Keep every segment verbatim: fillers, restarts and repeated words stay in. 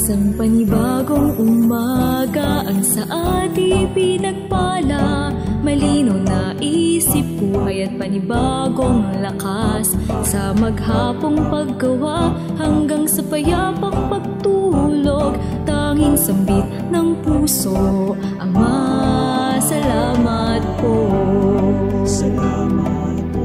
Isang panibagong umaga ang sa ating pinagpala. Malinaw na isip, buhay at panibagong lakas. Sa maghapong paggawa hanggang sa payapang pagtulog. Tanging sambit ng puso, Ama, salamat po. Salamat po.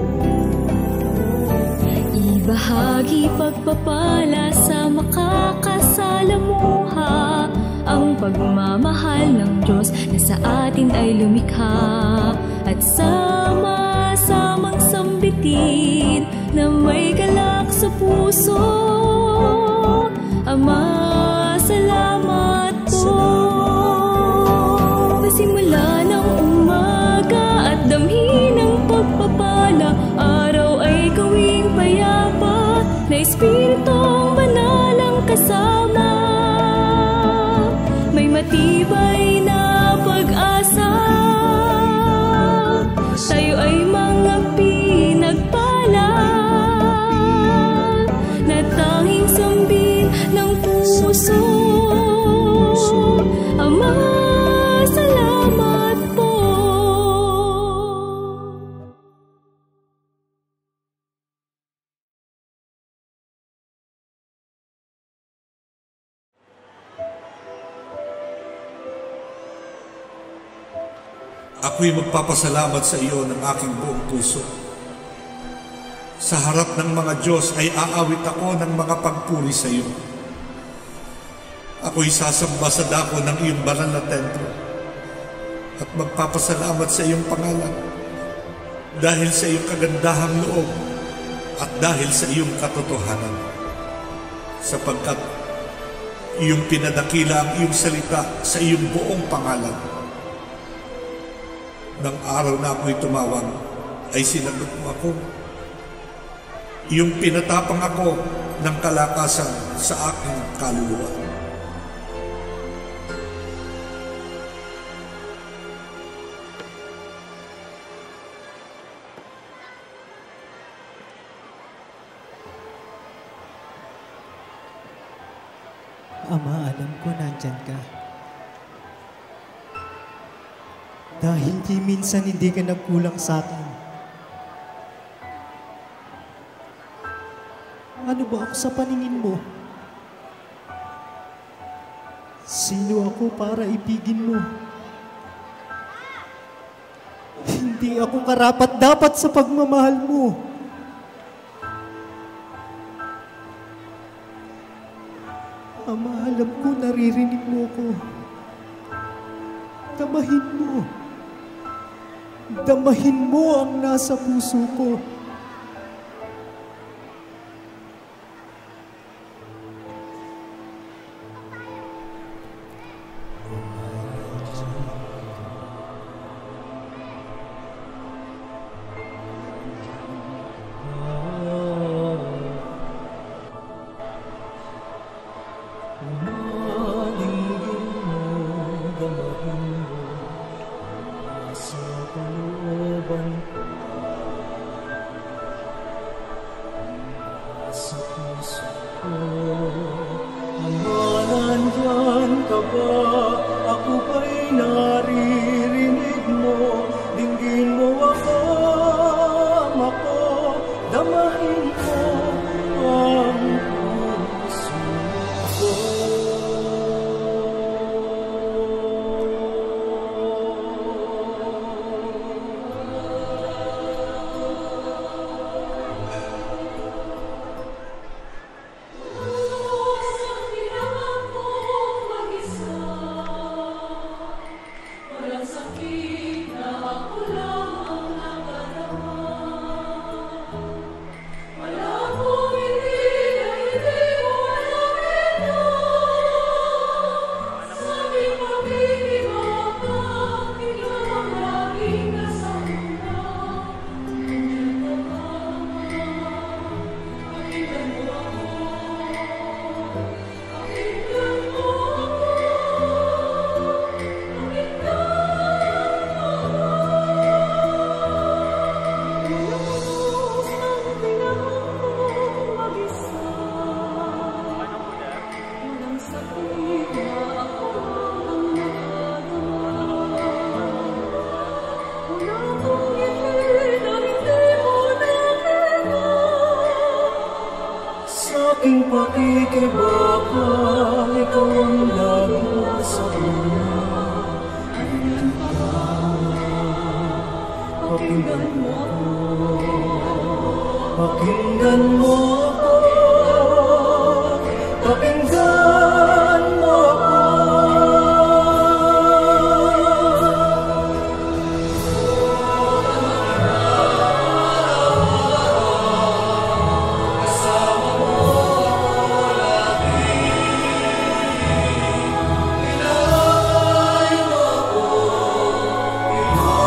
Ibahagi pagpapala sa makakasalamuha, ang pagmamahal ng Diyos na sa atin ay lumikha. At sama-samang sambitin na may galak sa puso. Ama, salamat po. Pasimula ng umaga at damhin ng pagpapala, araw ay gawing payapa na Espiritong Banal ang kasama. May matibay na pag-asa, tayo ay mga pinagpala na tanging sambin ng puso. Ama, salamat po. Ako'y magpapasalamat sa iyo ng aking buong puso. Sa harap ng mga Diyos ay aawit ako ng mga pagpuri sa iyo. Ako'y sasamba sa dako ng iyong banal na templo at magpapasalamat sa iyong pangalan dahil sa iyong kagandahang loob at dahil sa iyong katotohanan. Sapagkat iyong pinadakila ang iyong salita sa iyong buong pangalan. Nang araw na ako'y tumawag, ay sinagot mo ako. Iyong pinatapang ako ng kalakasan sa aking kaluluwa. Ama, alam ko nandyan ka. Dahil di minsan hindi ka nagkulang sa akin. Ano ba ako sa paningin mo? Sino ako para ibigin mo? Hindi ako karapat-dapat sa pagmamahal mo. Ama, alam ko naririnig mo ko. Damahin mo. Damahin mo ang nasa puso ko. Sa hirap ko mag-isa, Sa aking pakikibaka, ikaw ang lagot sa una. Pakinggan mo ako, pakinggan mo ako, pakinggan mo ako.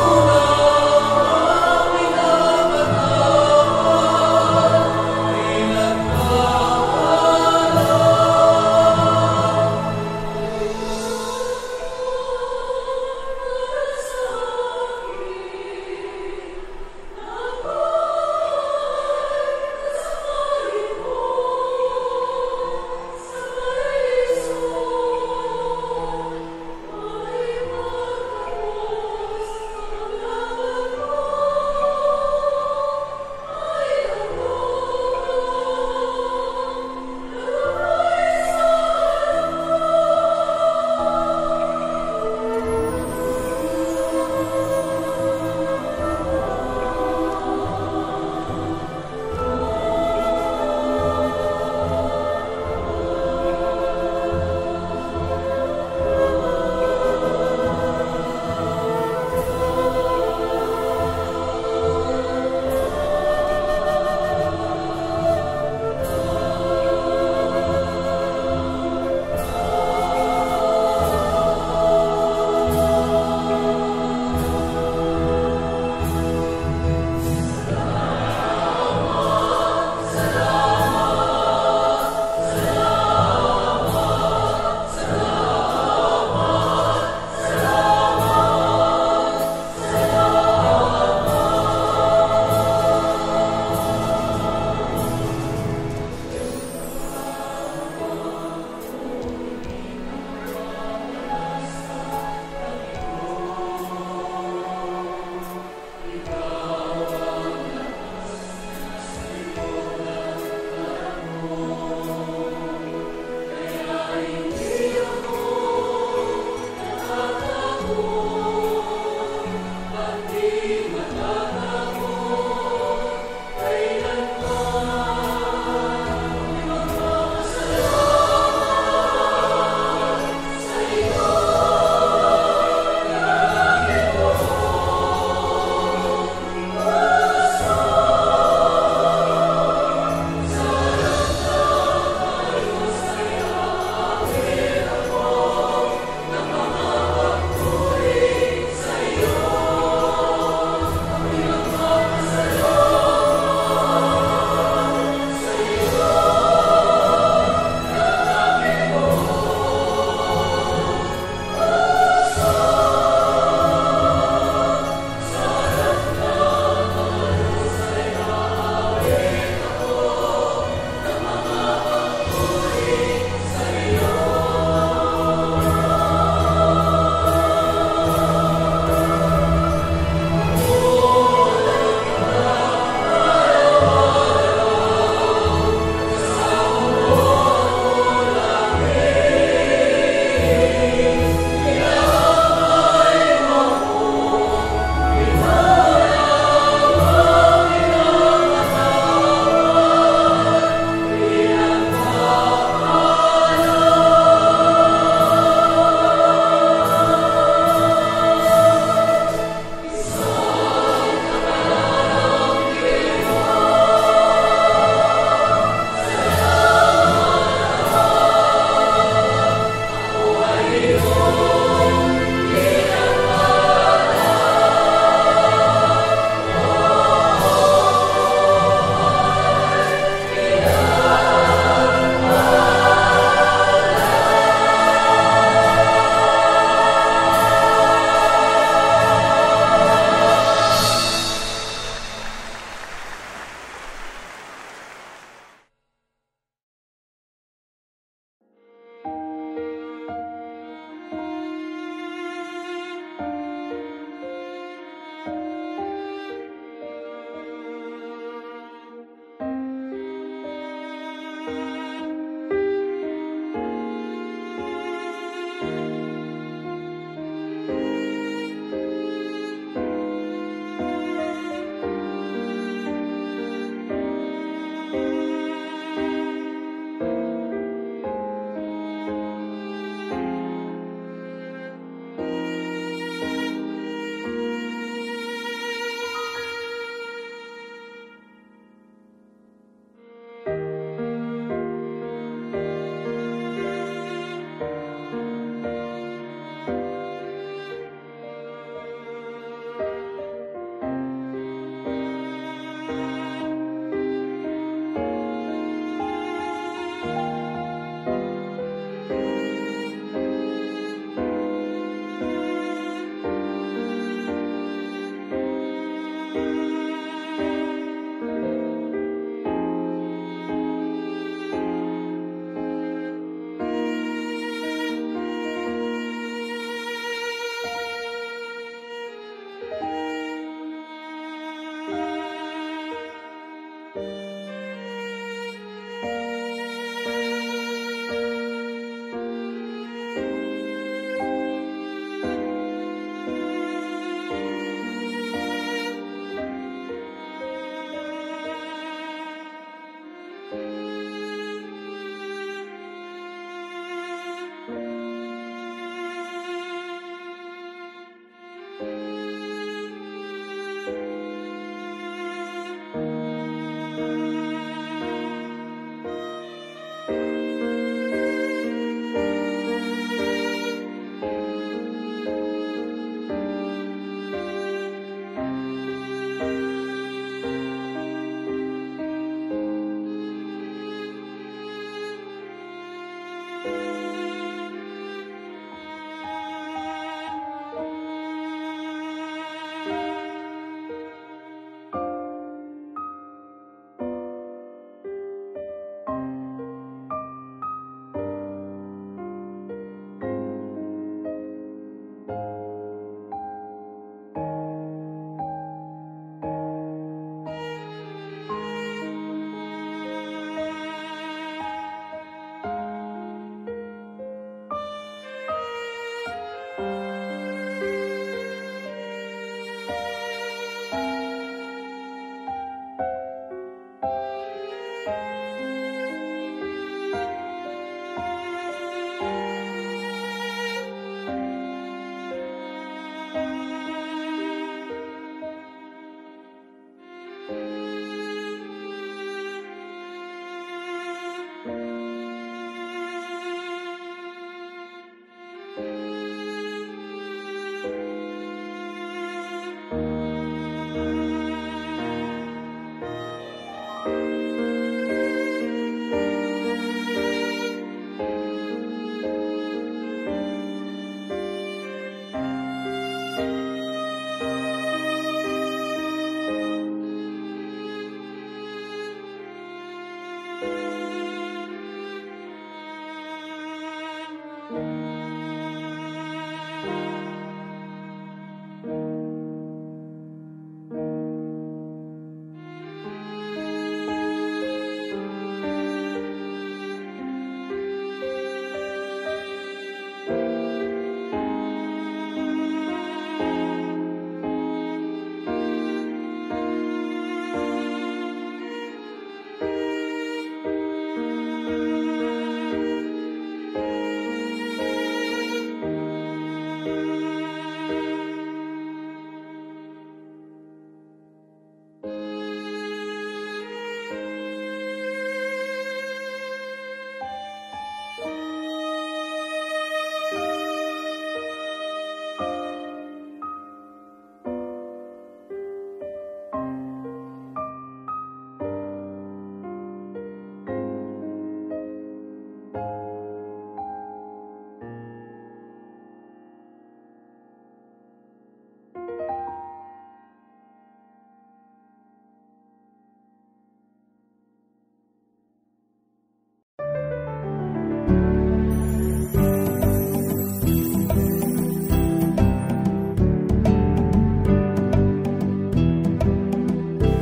Ina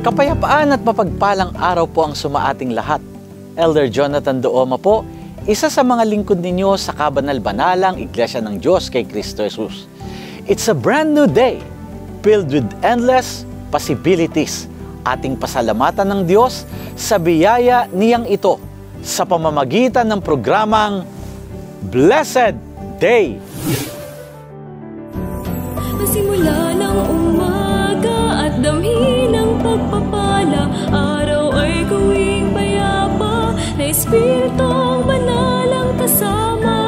Kapayapaan at mapagpalang araw po ang sumaating lahat. Elder Jonathan Dooma po, isa sa mga lingkod ninyo sa kabanal-banalang Iglesia ng Diyos kay Kristo Jesus. It's a brand new day, filled with endless possibilities. Ating pasalamatan ng Diyos sa biyaya niyang ito sa pamamagitan ng programang Blessed Day. Masimula ng umaga at damhin ng pagpapala, araw ay gawing payapa na Espiritong Banal ang kasama.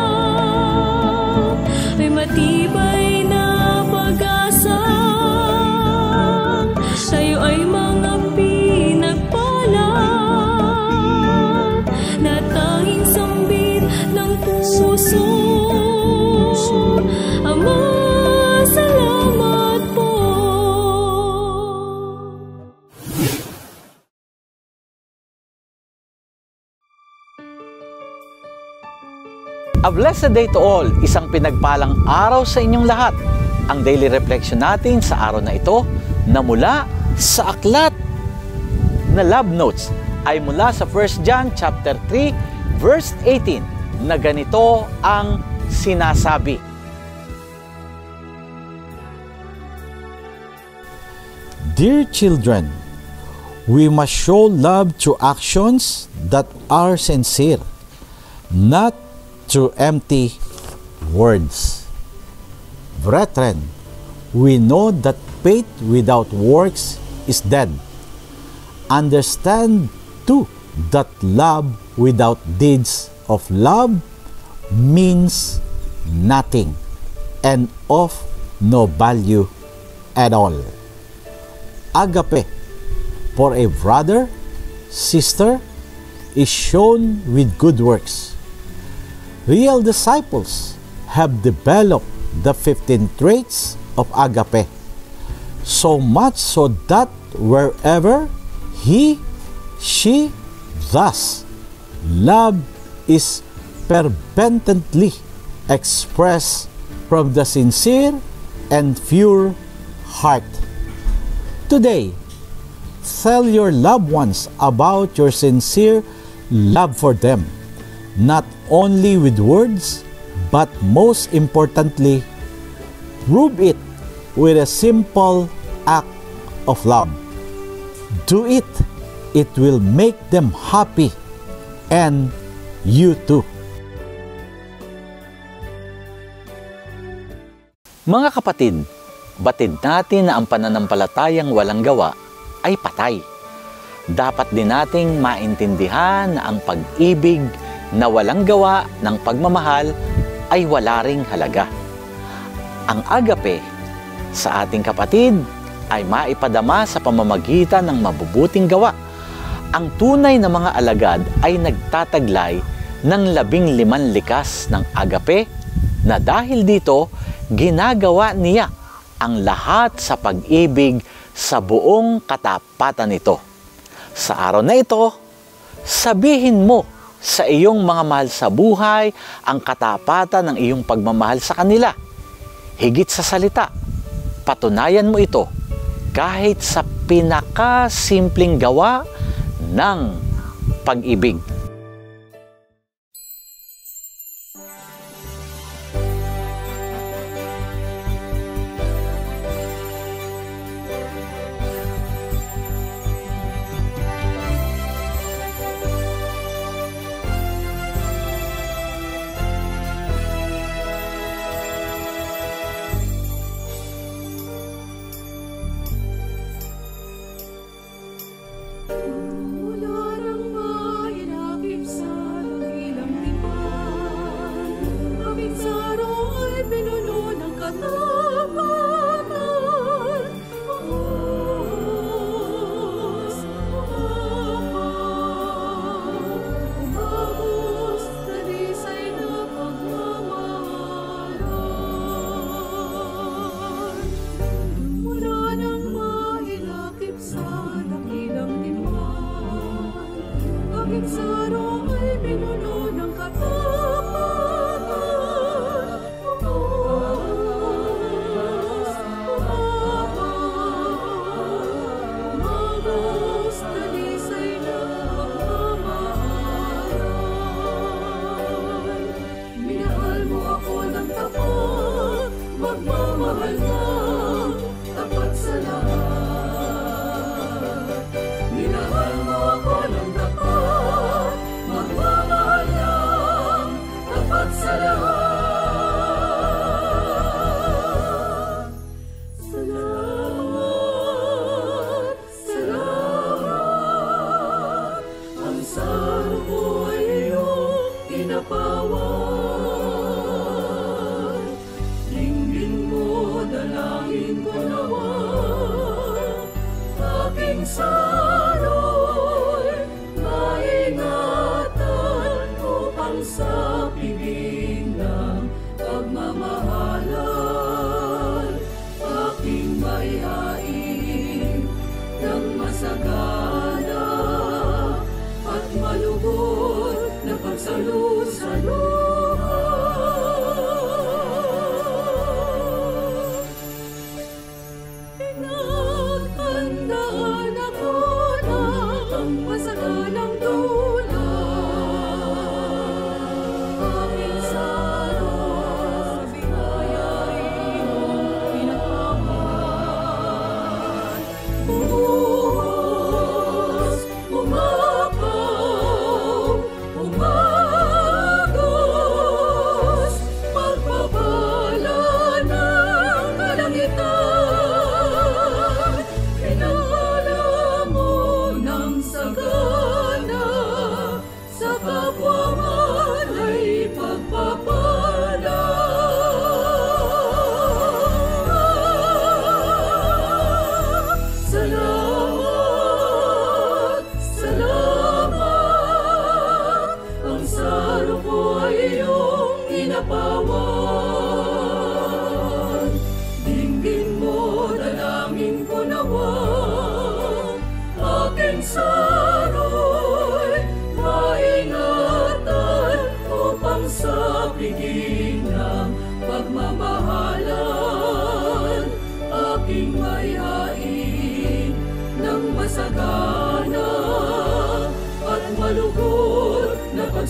May matibay na pag-asa, tayo ay mga pinagpala na tanging sambit ng puso. Ama, salamat po. A blessed day to all, isang pinagpalang araw sa inyong lahat. Ang daily reflection natin sa araw na ito na mula sa aklat na Love Notes ay mula sa First John chapter three verse eighteen na ganito ang sinasabi. Dear children, we must show love through actions that are sincere, not through empty words. Brethren, we know that faith without works is dead. Understand too that love without deeds of love means nothing and of no value at all. Agape for a brother, sister, is shown with good works. Real disciples have developed the fifteen traits of agape, so much so that wherever he, she, thus, love is fervently expressed from the sincere and pure heart. Today, tell your loved ones about your sincere love for them, not only with words, but most importantly, prove it with a simple act of love. Do it, it will make them happy, and you too. Mga kapatid, batid natin na ang pananampalatayang walang gawa ay patay. Dapat din nating maintindihan na ang pag-ibig na walang gawa ng pagmamahal ay wala ring halaga. Ang agape sa ating kapatid ay maipadama sa pamamagitan ng mabubuting gawa. Ang tunay na mga alagad ay nagtataglay ng labing liman likas ng agape na dahil dito ginagawa niya ang lahat sa pag-ibig sa buong katapatan nito. Sa araw na ito, sabihin mo sa iyong mga mahal sa buhay ang katapatan ng iyong pagmamahal sa kanila. Higit sa salita, patunayan mo ito kahit sa pinakasimpleng gawa ng pag-ibig.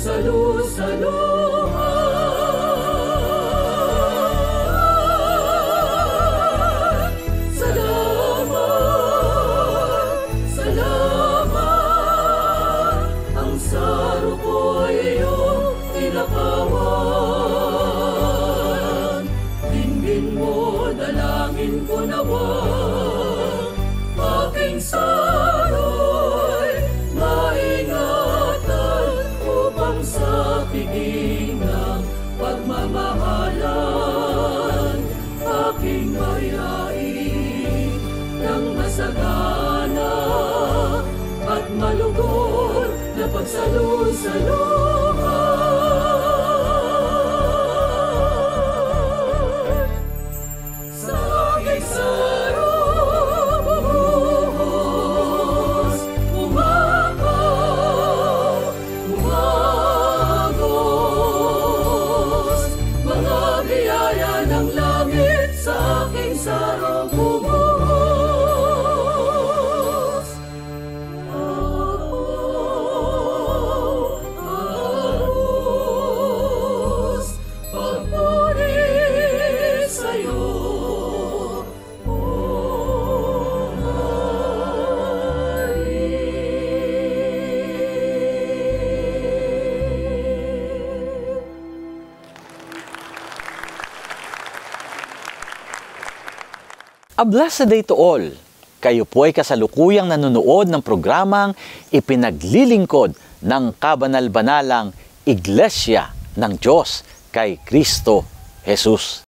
magsalusaluhan. Salamat, salamat, ang saro ko iyong tinakawan. Dinggin mo, dalangin ko nawa, aking saro'y maingatan upang sa piging ng pagmamahalan aking mayain ng masagana at malugod na pagsalusaluhan. Sa aking saro buhos, umakaw, umagos, mga biyaya ng langit sa aking saro buhos. Aros, pagpuri sa'yo, O Hari. A blessed day to all! Kayo po ay kasalukuyang nanonood ng programang ipinaglilingkod ng kabanal-banalang Iglesia ng Diyos kay Kristo Jesus.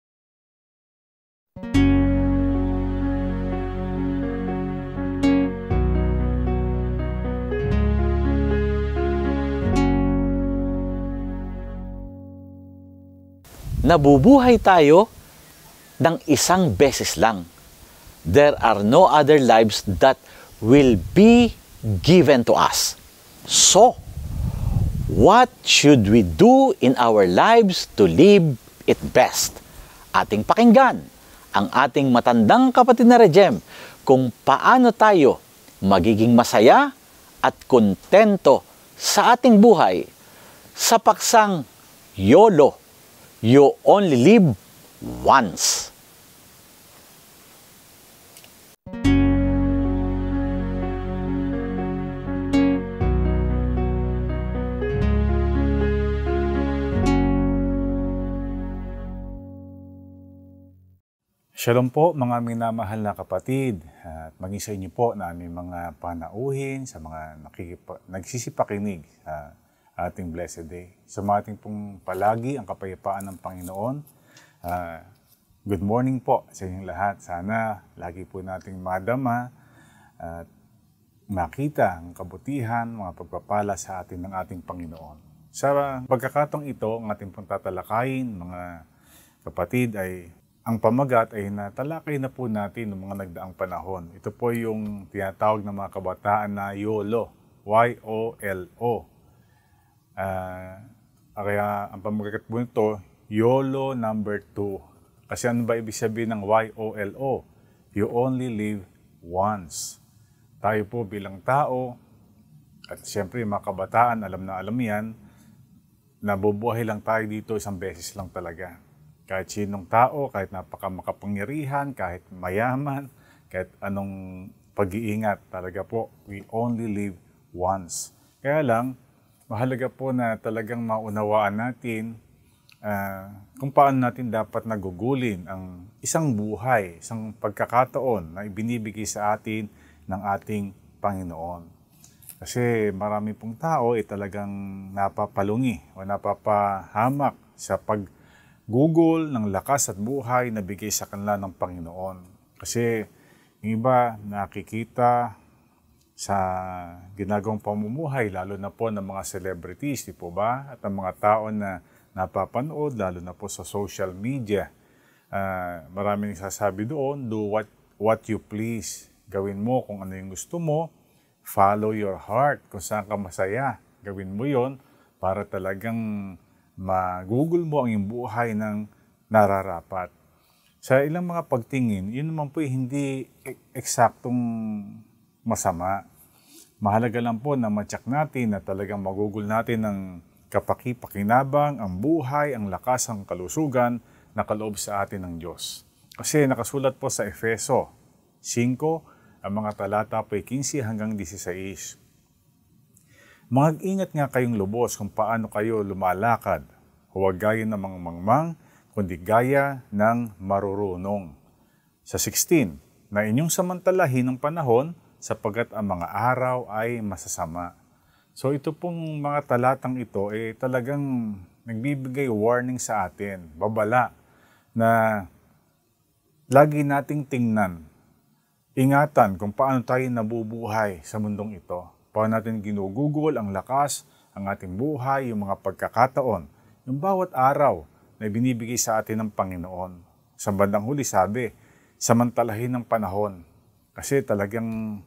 Nabubuhay tayo ng isang beses lang. There are no other lives that will be given to us. So, what should we do in our lives to live it best? Ating pakinggan ang ating matandang kapatid na Rejem kung paano tayo magiging masaya at kontento sa ating buhay sa paksang YOLO, You Only Live Once. Shalom po mga minamahal na kapatid at maging sa inyo po na aming mga panauhin sa mga nakikipa, nagsisipakinig sa ating blessed day. Sumating pong palagi ang kapayapaan ng Panginoon. Uh, good morning po sa inyong lahat. Sana lagi po nating madama at makita ang kabutihan, mga pagpapala sa atin ng ating Panginoon. Sa pagkakataong ito, ang ating pong tatalakayin, mga kapatid, ay ang pamagat ay natalakay na po natin ng mga nagdaang panahon. Ito po yung tinatawag ng mga kabataan na YOLO, Y O L O. Uh, kaya ang pamagat po nito, YOLO number two. Kasi ano ba ibig sabihin ng Y O L O? You only live once. Tayo po bilang tao, at siyempre mga kabataan, alam na alam yan, nabubuhay lang tayo dito isang beses lang talaga. Kahit sinong tao, kahit napaka makapangyarihan, kahit mayaman, kahit anong pag-iingat, talaga po, we only live once. Kaya lang, mahalaga po na talagang maunawaan natin uh, kung paano natin dapat nagugulin ang isang buhay, isang pagkakataon na ibinibigay sa atin ng ating Panginoon. Kasi marami pong tao ay talagang napapalungi o napapahamak sa pag Google ng lakas at buhay na bigay sa kanila ng Panginoon. Kasi yung iba nakikita sa ginagawang pamumuhay, lalo na po ng mga celebrities, di po ba? At ang mga tao na napapanood, lalo na po sa social media. Uh, maraming sasabi doon, do what, what you please. Gawin mo kung ano yung gusto mo. Follow your heart. Kung saan ka masaya, gawin mo yon para talagang ma-google mo ang iyong buhay ng nararapat. Sa ilang mga pagtingin, yun naman po hindi eksaktong masama. Mahalaga lang po na ma-check natin na talagang mag-google natin ng kapaki-pakinabang, ang buhay, ang lakas, ang kalusugan na kaloob sa atin ng Diyos. Kasi nakasulat po sa Efeso five, ang mga talata po ay fifteen hanggang sixteen. Mag-ingat nga kayong lubos kung paano kayo lumalakad, huwag gaya ng mga mangmang, kundi gaya ng marurunong. Sa sixteen, na inyong samantalahin ng panahon sapagkat ang mga araw ay masasama. So ito pong mga talatang ito ay eh, talagang nagbibigay warning sa atin, babala, na lagi nating tingnan, ingatan kung paano tayo nabubuhay sa mundong ito. Paano natin ginugugol ang lakas, ang ating buhay, yung mga pagkakataon, yung bawat araw na binibigay sa atin ng Panginoon. Sa bandang huli sabi, samantalahin ng panahon. Kasi talagang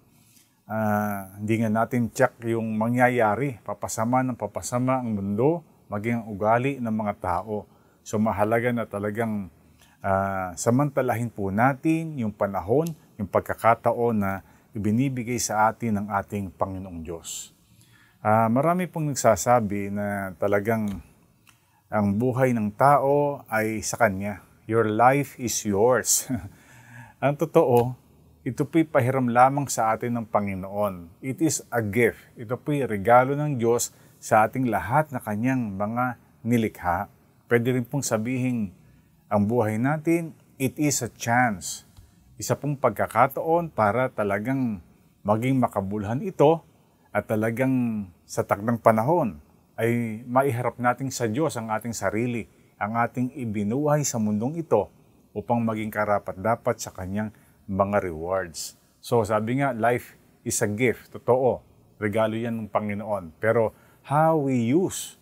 Uh, hindi nga natin check yung mangyayari, papasama ng papasama ang mundo, maging ang ugali ng mga tao. So mahalaga na talagang uh, samantalahin po natin yung panahon, yung pagkakataon na ibinibigay sa atin ng ating Panginoong Diyos. Uh, marami pong nagsasabi na talagang ang buhay ng tao ay sa Kanya. Your life is yours. Ang totoo, ito po'y pahiram lamang sa atin ng Panginoon. It is a gift. Ito po'y regalo ng Diyos sa ating lahat na Kanyang mga nilikha. Pwede rin pong sabihin, ang buhay natin, it is a chance. Isa pong pagkakataon para talagang maging makabuluhan ito at talagang sa takdang panahon ay maiharap natin sa Diyos ang ating sarili, ang ating ibinuhay sa mundong ito upang maging karapat-dapat sa Kanyang mga rewards. So sabi nga, life is a gift. Totoo, regalo yan ng Panginoon. Pero how we use,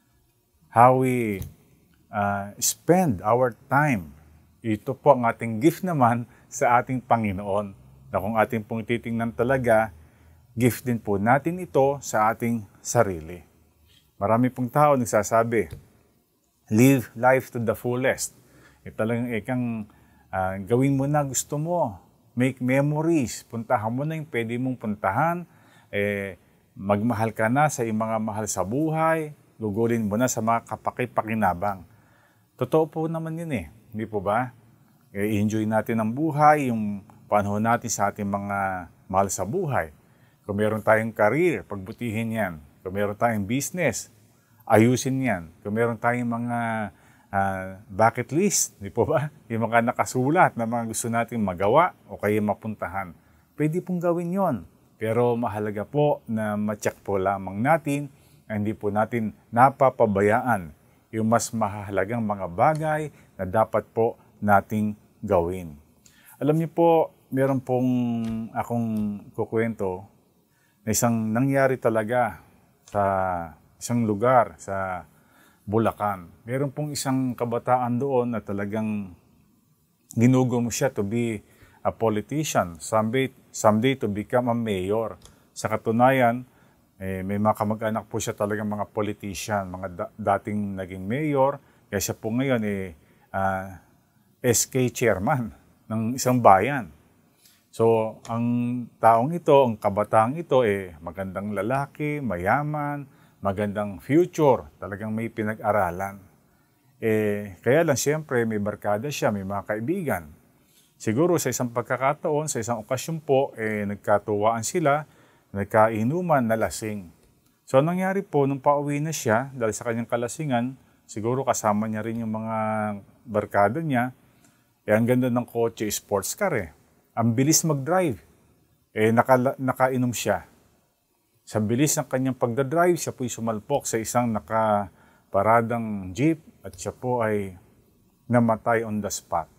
how we uh, spend our time, ito po ang ating gift naman sa ating Panginoon. Na kung ating pong titingnan talaga, gift din po natin ito sa ating sarili. Marami pong tao nagsasabi, live life to the fullest. E talagang ikang Uh, gawin mo na gusto mo. Make memories. Puntahan mo na yung pwede mong puntahan. Eh, magmahal ka na sa iyong mga mahal sa buhay. Gugulin mo na sa mga kapaki-pakinabang. Totoo po naman yun eh. Hindi po ba? Eh, enjoy natin ang buhay, yung panahon natin sa ating mga mahal sa buhay. Kung meron tayong career, pagbutihin yan. Kung meron tayong business, ayusin yan. Kung meron tayong mga Uh, bucket list, di po ba? Yung mga nakasulat na mga gusto natin magawa o kaya mapuntahan. Pwede pong gawin yon. Pero mahalaga po na ma-check po lamang natin na hindi po natin napapabayaan yung mas mahalagang mga bagay na dapat po nating gawin. Alam niyo po, meron pong akong kukwento na isang nangyari talaga sa isang lugar sa Bulacan. Meron pong isang kabataan doon na talagang ginugo mo siya to be a politician, someday, someday to become a mayor. Sa katunayan, eh, may mga kamag-anak po siya talagang mga politician, mga da- dating naging mayor, kaya siya po ngayon eh, uh, S K chairman ng isang bayan. So, ang taong ito, ang kabataang ito, eh, magandang lalaki, mayaman, magandang future, talagang may pinag-aralan. Eh, kaya lang siyempre may barkada siya, may mga kaibigan. Siguro sa isang pagkakataon, sa isang okasyon po, eh, nagkatuwaan sila, nagkainuman na lasing. So nangyari po, nung pauwi na siya, dahil sa kanyang kalasingan, siguro kasama niya rin yung mga barkada niya, eh ang ganda ng kotse, sports car eh. Ang bilis mag-drive. Eh, naka, nakainom siya. Sa bilis ng kanyang pagdadrive, siya po'y sumalpok sa isang nakaparadang jeep at siya po ay namatay on the spot.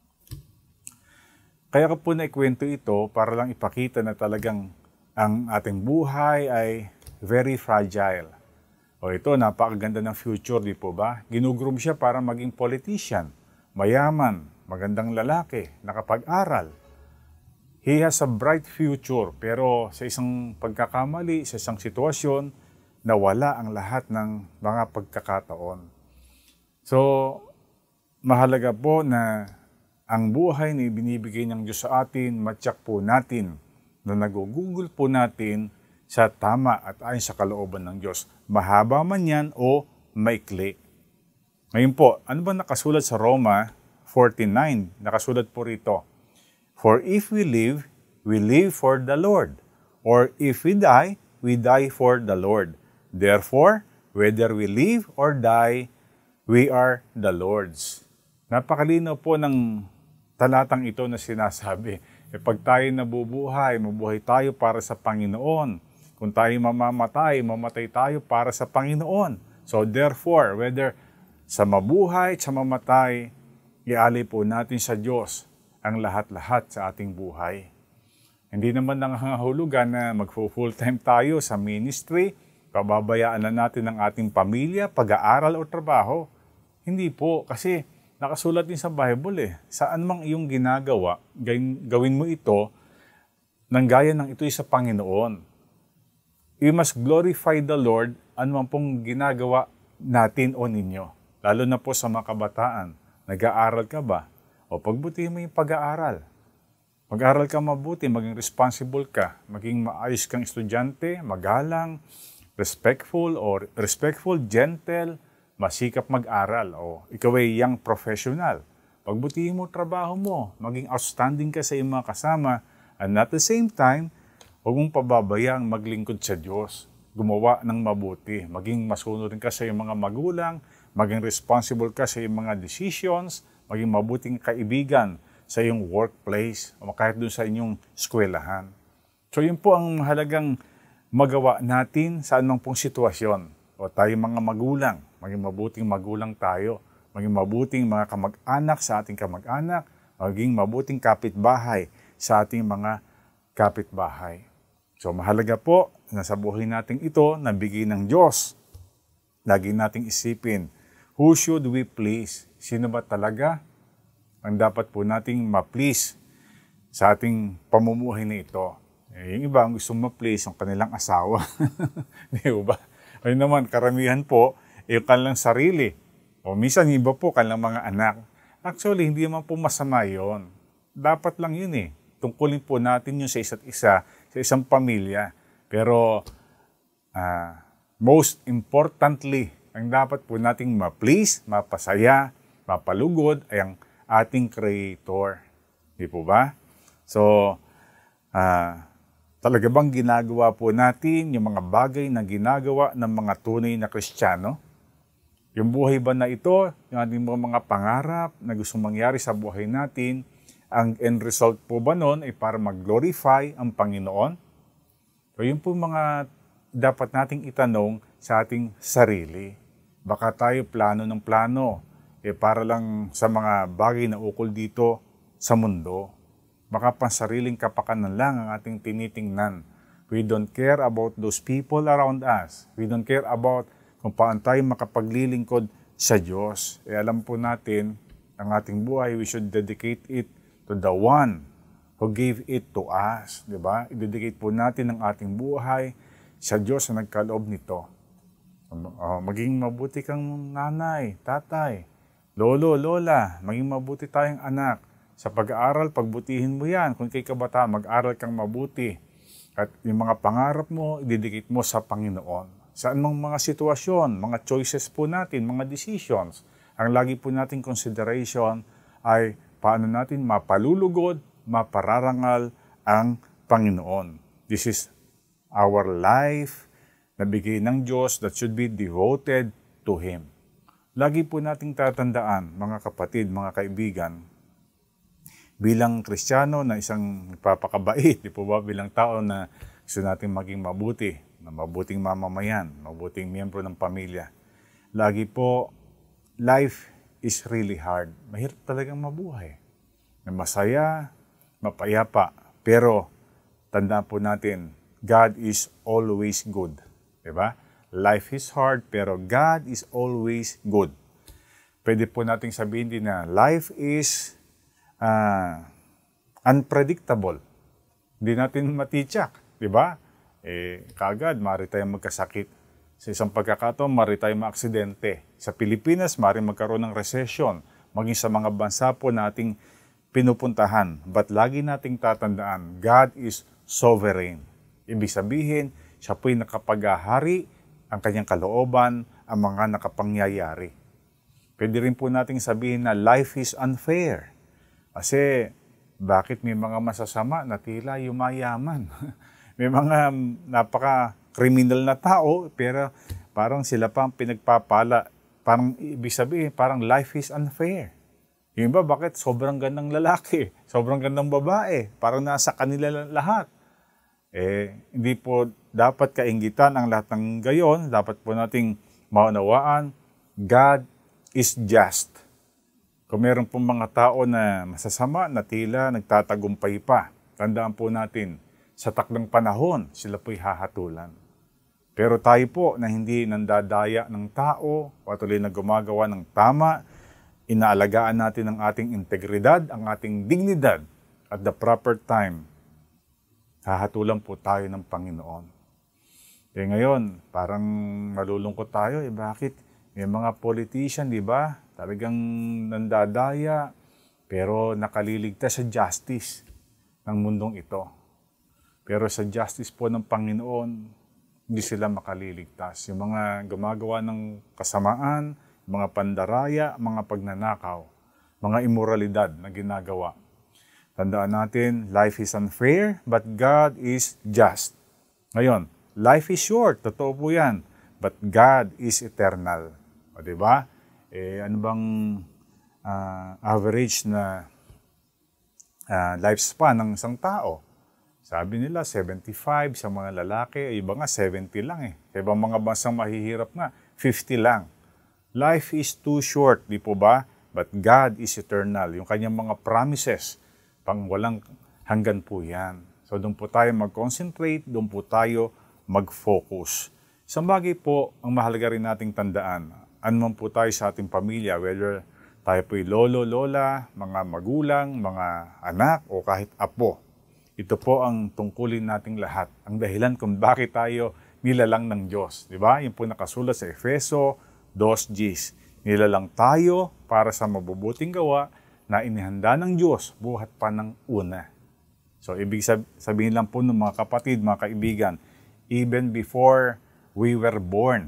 Kaya ko po naikwento ito para lang ipakita na talagang ang ating buhay ay very fragile. O ito, napakaganda ng future, di po ba? Ginugroom siya para maging politician, mayaman, magandang lalaki, nakapag-aral. He has a bright future, pero sa isang pagkakamali, sa isang sitwasyon, nawala ang lahat ng mga pagkakataon. So, mahalaga po na ang buhay na ibinibigay ng Diyos sa atin, matyak po natin, na nagugugol po natin sa tama at ayon sa kalooban ng Diyos. Mahaba man yan o maikli. Ngayon po, ano ba nakasulat sa Roma forty-nine? Nakasulat po rito, for if we live, we live for the Lord. Or if we die, we die for the Lord. Therefore, whether we live or die, we are the Lord's. Napakalinaw po ng talatang ito na sinasabi. E pag tayo nabubuhay, mabuhay tayo para sa Panginoon. Kung tayo mamamatay, mamatay tayo para sa Panginoon. So therefore, whether sa mabuhay at sa mamatay, ialay po natin sa Diyos ang lahat-lahat sa ating buhay. Hindi naman nangangahulugan na mag-full time tayo sa ministry, pababayaan na natin ang ating pamilya, pag-aaral o trabaho. Hindi po, kasi nakasulat din sa Bible eh, saan mang iyong ginagawa, gawin mo ito, nang gaya ng ito'y sa Panginoon. You must glorify the Lord, anuman pong ginagawa natin o ninyo. Lalo na po sa mga kabataan, nag-aaral ka ba? O pagbutihin mo yung pag-aaral. Mag-aral ka mabuti, maging responsible ka, maging maayos kang estudyante, magalang, respectful or respectful, gentle, masikap mag-aral o ikaw ay young professional. Pagbutihin mo trabaho mo, maging outstanding ka sa iyong mga kasama, and at the same time, huwag mong pababayang maglingkod sa Diyos, gumawa ng mabuti, maging masunod ka sa iyong mga magulang, maging responsible ka sa iyong mga decisions, maging mabuting kaibigan sa iyong workplace o kahit doon sa inyong eskwelahan. So yun po ang mahalagang magawa natin sa anong pong sitwasyon. O tayo mga magulang, maging mabuting magulang tayo, maging mabuting mga kamag-anak sa ating kamag-anak, maging mabuting kapitbahay sa ating mga kapitbahay. So mahalaga po na sa buhay natin ito, nabigay ng Diyos. Lagi nating isipin, who should we please? Sino ba talaga ang dapat po nating ma-please sa ating pamumuhay na ito? Eh, yung iba ang gusto ma-please ang kanilang asawa. Di ba? Ayun naman, karamihan po, eh, yung kanilang sarili. O minsan, iba po, kanilang mga anak. Actually, hindi naman po masama yun. Dapat lang yun eh. Tungkulin po natin yun sa isa't isa, sa isang pamilya. Pero, uh, most importantly, ang dapat po nating ma-please, mapasaya, mapalugod, ay ang ating Creator. Di po ba? So, uh, talaga bang ginagawa po natin yung mga bagay na ginagawa ng mga tunay na Kristiyano? Yung buhay ba na ito, yung ating mga pangarap na gusto mangyari sa buhay natin, ang end result po ba nun ay para mag-glorify ang Panginoon? So, yun po mga dapat nating itanong sa ating sarili. Baka tayo plano ng plano, eh para lang sa mga bagay na ukol dito sa mundo. Baka pansariling kapakanan lang ang ating tinitingnan. We don't care about those people around us. We don't care about kung paano tayo makapaglilingkod sa Diyos. Eh alam po natin, ang ating buhay, we should dedicate it to the one who gave it to us. Diba? I-dedicate po natin ang ating buhay sa Diyos na nagkaloob nito. Uh, maging mabuti kang nanay, tatay, lolo, lola, maging mabuti tayong anak. Sa pag-aaral, pagbutihin mo yan. Kung kay kabata, mag-aral kang mabuti. At yung mga pangarap mo, ididikit mo sa Panginoon. Saan mang mga sitwasyon, mga choices po natin, mga decisions, ang lagi po nating consideration ay paano natin mapalulugod, mapararangal ang Panginoon. This is our life na bigay ng Diyos that should be devoted to Him. Lagi po nating tatandaan, mga kapatid, mga kaibigan, bilang Kristiyano na isang nagpapakabait, di po ba, bilang tao na gusto natin maging mabuti, na mabuting mamamayan, mabuting miyembro ng pamilya. Lagi po, life is really hard. Mahirap talagang mabuhay. Masaya, mapayapa, pero tandaan po natin, God is always good. Diba? Life is hard, pero God is always good. Pwede po nating sabihin din na life is uh, unpredictable. Hindi natin matitsak, di ba? Eh, kaagad, maaari tayong magkasakit. Sa isang pagkakataon, maaari tayong maaksidente. Sa Pilipinas, maaari magkaroon ng recession. Maging sa mga bansa po nating pinupuntahan. But lagi nating tatandaan, God is sovereign. Ibig sabihin, Siya po'y nakapaghahari, ang kanyang kalooban, ang mga nakapangyayari. Pwede rin po nating sabihin na life is unfair. Kasi bakit may mga masasama na tila yumayaman? May mga napaka-kriminal na tao, pero parang sila pa ang pinagpapala. Parang ibig sabihin, parang life is unfair. Yung iba, bakit sobrang gandang lalaki, sobrang gandang babae, parang nasa kanila lahat. Eh, hindi po dapat kainggitan ang lahat ng gayon. Dapat po nating maunawaan, God is just. Kung meron pong mga tao na masasama na tila nagtatagumpay pa, tandaan po natin, sa takdang panahon, sila po'y hahatulan. Pero tayo po na hindi nandadaya ng tao, patuloy na gumagawa ng tama, inaalagaan natin ang ating integridad, ang ating dignidad at the proper time, hahatulan po tayo ng Panginoon. Eh ngayon, parang malulungkot tayo, eh bakit? May mga politician, di ba? Talagang nandadaya, pero nakaliligtas sa justice ng mundong ito. Pero sa justice po ng Panginoon, hindi sila makaliligtas. Yung mga gumagawa ng kasamaan, mga pandaraya, mga pagnanakaw, mga imoralidad na ginagawa. Tandaan natin, life is unfair, but God is just. Ngayon, life is short, totoo po yan, but God is eternal. O diba? Eh, ano bang uh, average na uh, lifespan ng isang tao? Sabi nila, seventy-five sa mga lalaki, iba nga seventy lang eh. Sa ibang mga bansang mahihirap na, fifty lang. Life is too short, di po ba? But God is eternal. Yung kanyang mga promises, pang walang hanggan po yan. So doon po tayo mag-concentrate, doon po tayo mag-focus. Sa bagay po, ang mahalaga rin nating tandaan, anuman po tayo sa ating pamilya, whether tayo po'y lolo, lola, mga magulang, mga anak, o kahit apo. Ito po ang tungkulin nating lahat. Ang dahilan kung bakit tayo nilalang ng Diyos. Di ba? Yung po nakasulat sa Efeso two G. Nilalang tayo para sa mabubuting gawa na inihanda ng Diyos buhat pa ng una. So, ibig sab- sabihin lang po ng mga kapatid, mga kaibigan, even before we were born,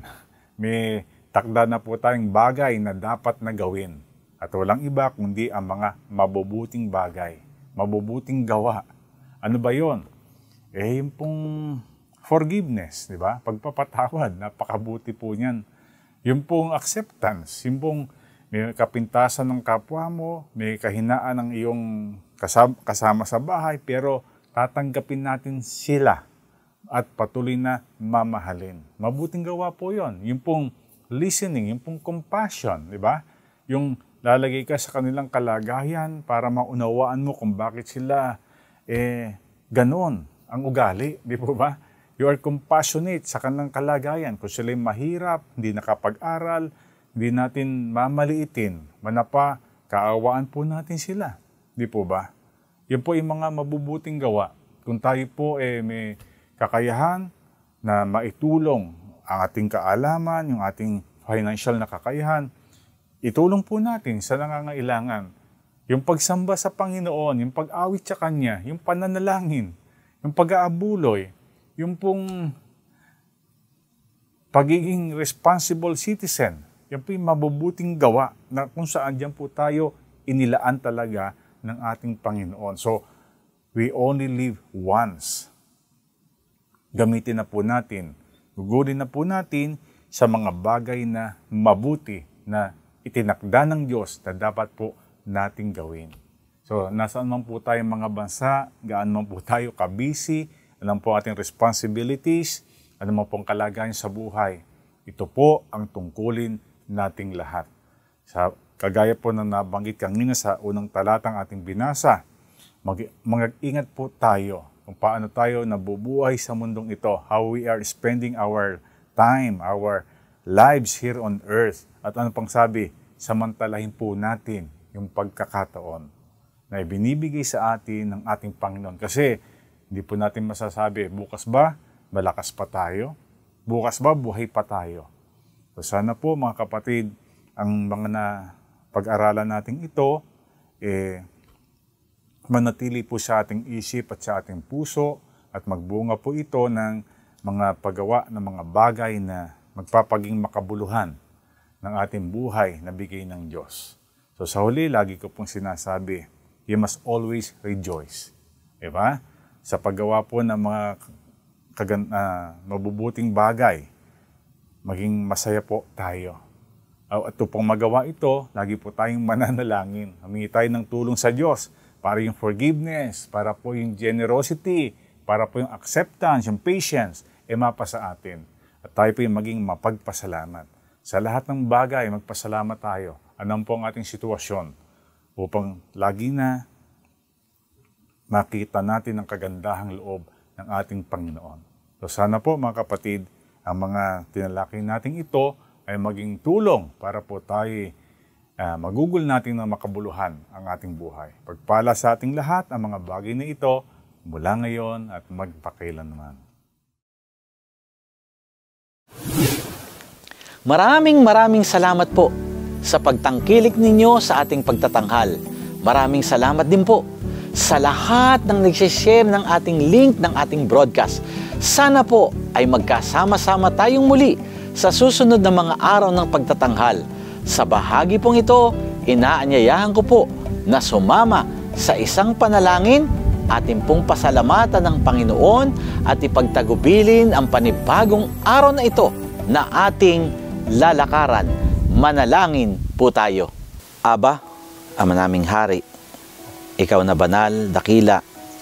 may takda na po tayong bagay na dapat na gawin. At walang iba kundi ang mga mabubuting bagay, mabubuting gawa. Ano ba yon? Eh, yung pong forgiveness, di ba? Pagpapatawad, napakabuti po niyan. Yung pong acceptance, yung pong may kapintasan ng kapwa mo, may kahinaan ng iyong kasama, kasama sa bahay, pero tatanggapin natin sila at patuloy na mamahalin. Mabuting gawa po yon. Yung pong listening, yung pong compassion, di ba? Yung lalagay ka sa kanilang kalagayan para maunawaan mo kung bakit sila eh, ganon ang ugali, di po ba? You are compassionate sa kanilang kalagayan. Kung sila'y mahirap, hindi nakapag-aral, hindi natin mamaliitin, manapa, kaawaan po natin sila. Di po ba? Yan po yung mga mabubuting gawa. Kung tayo po eh, may kakayahan na maitulong ang ating kaalaman, yung ating financial na kakayahan, itulong po natin sa nangangailangan. Yung pagsamba sa Panginoon, yung pag-awit sa Kanya, yung pananalangin, yung pag-aabuloy, yung pong pagiging responsible citizen, yan po yung mabubuting gawa na kung saan dyan po tayo inilaan talaga ng ating Panginoon. So, we only live once. Gamitin na po natin, gugulin na po natin sa mga bagay na mabuti na itinakda ng Diyos na dapat po nating gawin. So, nasaan man po tayong mga bansa, gaan man po tayo kabisi, alam po ating responsibilities, ano man pong kalagayan sa buhay. Ito po ang tungkulin nating lahat. Sa kagaya po na nabanggit kanina sa unang talatang ating binasa, mag- mag-ingat po tayo kung paano tayo nabubuhay sa mundong ito, how we are spending our time, our lives here on earth. At ano pang sabi, samantalahin po natin yung pagkakataon na ibinibigay sa atin ng ating Panginoon. Kasi hindi po natin masasabi, bukas ba malakas pa tayo? Bukas ba buhay pa tayo? So sana po mga kapatid, ang mga na pag-aralan natin ito, eh, manatili po sa ating isip at sa ating puso at magbunga po ito ng mga paggawa ng mga bagay na magpapaging makabuluhan ng ating buhay na bigay ng Diyos. So sa huli, lagi ko pong sinasabi, you must always rejoice. Diba? Sa paggawa po ng mga kagan- uh, mabubuting bagay, maging masaya po tayo. At upang magawa ito, lagi po tayong mananalangin. Humingi tayo ng tulong sa Diyos para yung forgiveness, para po yung generosity, para po yung acceptance, yung patience, e mapa sa atin. At tayo po yung maging mapagpasalamat. Sa lahat ng bagay, magpasalamat tayo. Anong po ang ating sitwasyon upang lagi na makita natin ang kagandahang loob ng ating Panginoon. So sana po mga kapatid, ang mga tinalakay natin ito ay maging tulong para po tayo uh, magugol natin ng makabuluhan ang ating buhay. Pagpala sa ating lahat ang mga bagay na ito mula ngayon at magpakailanman. Maraming maraming salamat po sa pagtangkilik ninyo sa ating pagtatanghal. Maraming salamat din po sa lahat ng nagsishare ng ating link ng ating broadcast. Sana po ay magkasama-sama tayong muli sa susunod na mga araw ng pagtatanghal. Sa bahagi pong ito, inaanyayahan ko po na sumama sa isang panalangin, ating pong pasalamatan ng Panginoon at ipagtagubilin ang panibagong araw na ito na ating lalakaran. Manalangin po tayo. Aba, Ama naming Hari, Ikaw na banal, dakila,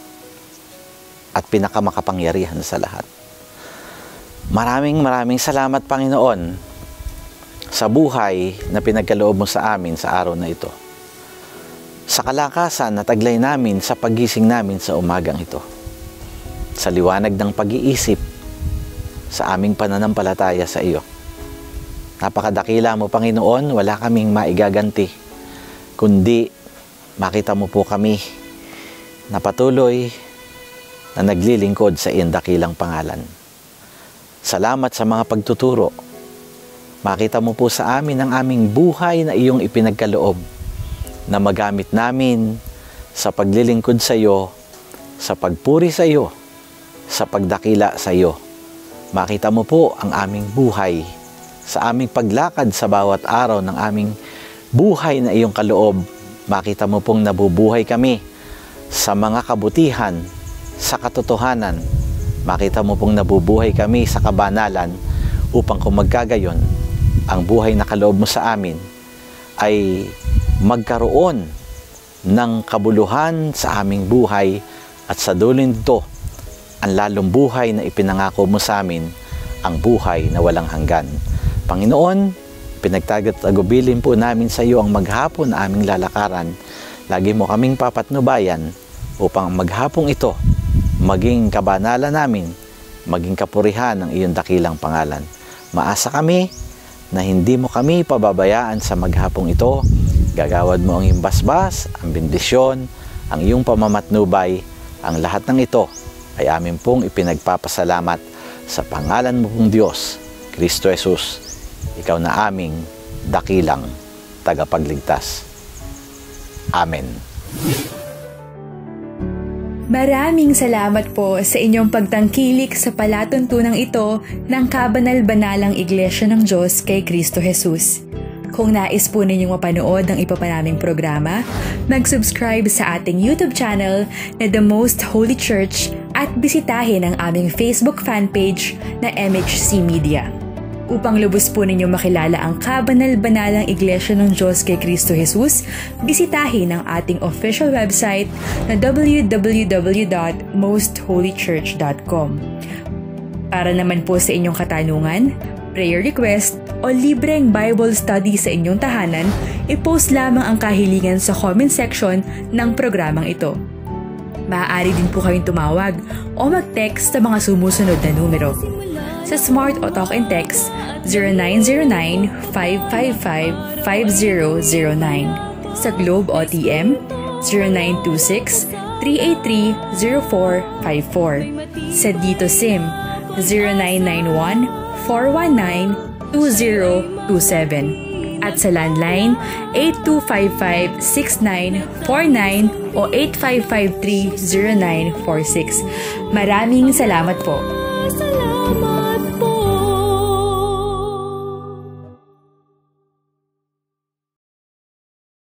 at pinakamakapangyarihan sa lahat. Maraming maraming salamat, Panginoon, sa buhay na pinagkaloob mo sa amin sa araw na ito. Sa kalakasan na taglay namin sa paggising namin sa umagang ito. Sa liwanag ng pag-iisip sa aming pananampalataya sa iyo. Napakadakila mo, Panginoon, wala kaming maigaganti, kundi makita mo po kami na patuloy na naglilingkod sa iyong dakilang pangalan. Salamat sa mga pagtuturo. Makita mo po sa amin ang aming buhay na iyong ipinagkaloob na magamit namin sa paglilingkod sa iyo, sa pagpuri sa iyo, sa pagdakila sa iyo. Makita mo po ang aming buhay sa aming paglakad sa bawat araw ng aming buhay na iyong kaloob. Makita mo pong nabubuhay kami sa mga kabutihan, sa katotohanan. Makita mo pong nabubuhay kami sa kabanalan upang kung magkagayon, ang buhay na kaloob mo sa amin ay magkaroon ng kabuluhan sa aming buhay at sa dulo nito, ang lalong buhay na ipinangako mo sa amin, ang buhay na walang hanggan. Panginoon, pinagtatagubilin po namin sa iyo ang maghapon na aming lalakaran. Lagi mo kaming papatnubayan upang maghapong ito maging kabanalan namin, maging kapurihan ng iyong dakilang pangalan. Maasa kami na hindi mo kami pababayaan sa maghapong ito. Gagawad mo ang iyong basbas, ang bendisyon, ang iyong pamamatnubay. Ang lahat ng ito ay amin pong ipinagpapasalamat sa pangalan mo pong Diyos, Kristo Jesus. Ikaw na aming dakilang tagapagligtas. Amen. Maraming salamat po sa inyong pagtangkilik sa palatuntunang ito ng kabanal-banalang Iglesia ng Diyos kay Kristo Jesus. Kung nais po ninyong mapanood ang iba pa naming programa, mag-subscribe sa ating YouTube channel na The Most Holy Church at bisitahin ang aming Facebook fanpage na M H C Media. Upang lubos po ninyong makilala ang kabanal-banalang Iglesia ng Diyos kay Kristo Jesus, bisitahin ang ating official website na w w w dot most holy church dot com. Para naman po sa inyong katanungan, prayer request o libreng Bible study sa inyong tahanan, i-post lamang ang kahilingan sa comment section ng programang ito. Maaari din po kayong tumawag o mag-text sa mga sumusunod na numero. Sa Smart o Talk and Text, zero nine zero nine, five five five, five zero zero nine. Sa Globe o T M, zero nine two six, three eight three, zero four five four. Sa Dito SIM, zero nine nine one, four one nine, two zero two seven. At sa landline, eight two five five, six nine four nine o eight five five three, zero nine four six. Maraming salamat po.